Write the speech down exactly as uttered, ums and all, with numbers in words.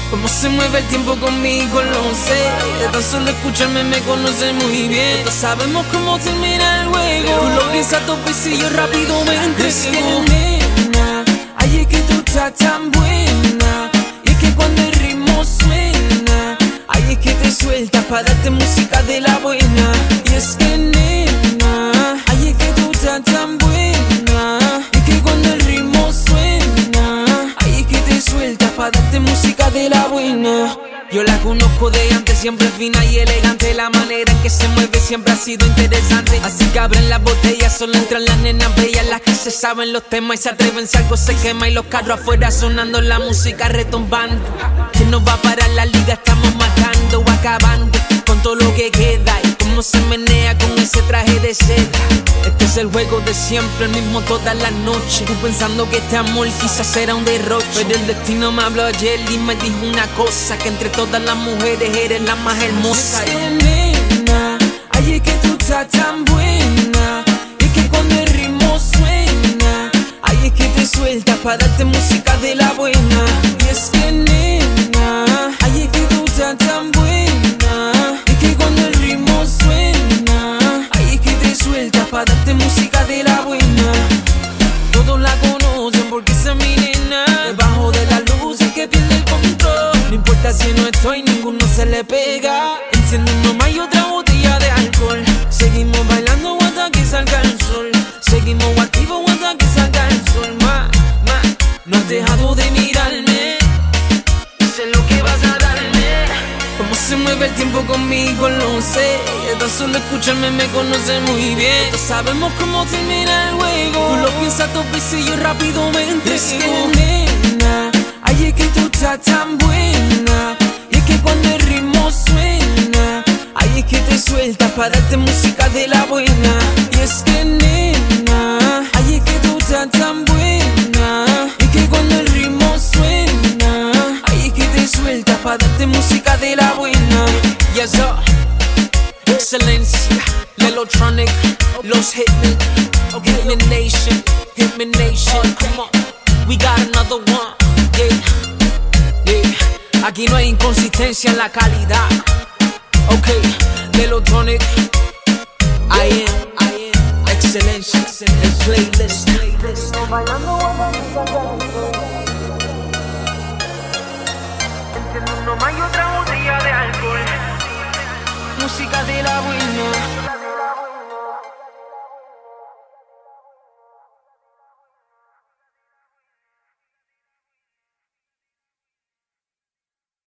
Cómo se mueve el tiempo conmigo, lo sé. De tan solo escucharme me conoce muy bien. Todos sabemos cómo termina el juego. Tú lo piensas dos veces y yo rápidamente. Es que nena, ay, es que tú estás tan buena. Y es que cuando el ritmo suena, ay, es que te sueltas para darte música de la buena. Y es que nena, ay, es que tú estás tan buena. Y es que cuando el ritmo suena, ay, es que te sueltas para darte música de la buena. Yo la conozco de antes, siempre fina y elegante. La manera en que se mueve siempre ha sido interesante. Así que abren las botellas, solo entran las nenas bellas, las que se saben los temas y se atreven si algo se quema. Y los carros afuera sonando, la música retumbando. ¿Quién nos va a parar la liga? Estamos matando o acabando con todo lo que queda. Y cómo se menea con ese traje de seda. Este es el juego de siempre, el mismo todas las noches. Tú pensando que este amor quizás será un derroche, pero el destino me habló ayer y me dijo una cosa: que entre todas las mujeres eres la más hermosa. Es que nena, ay, es que tú estás tan buena. Y es que cuando el ritmo suena, ay, es que te sueltas para darte música de la buena. Y es que nena, ay, es que tú estás tan buena. Y es que cuando el ritmo suena, ay, es que te sueltas para darte música de la buena. Todos la conocen porque esa es mi nena. Debajo de la luz es que pierde el control. No importa si no estoy, ninguno se le pega. Enciende uno más y otra botella de alcohol. Seguimos bailando hasta que salga el sol. Seguimos activos hasta que salga el sol. Ma, ma, no has dejado de mirarme. Sé lo que vas a darme. Cómo se mueve el tiempo conmigo, lo sé. De tan solo escucharme me conoce muy bien. Todos sabemos cómo termina el juego. Tú lo piensas dos veces y yo rápidamente. Es que nena, ay, es que tú estás tan buena. Y es que cuando el ritmo suena, ay, es que te sueltas para darte música de la buena. Y es que nena, ay, es que tú estás tan buena. Y es que cuando el ritmo suena, ay, es que te sueltas para darte música de la buena. Y eso, excelencia, Lelotronic, los Hitmen, Hitman Nation, Hitman Nation, come on, we got another one, yeah, yeah. Aquí no hay inconsistencia en la calidad. Ok, Lelotronic, I am, I am, excelencia, el playlist. Enciendo uno más y otra botella de alcohol. Música de la buena.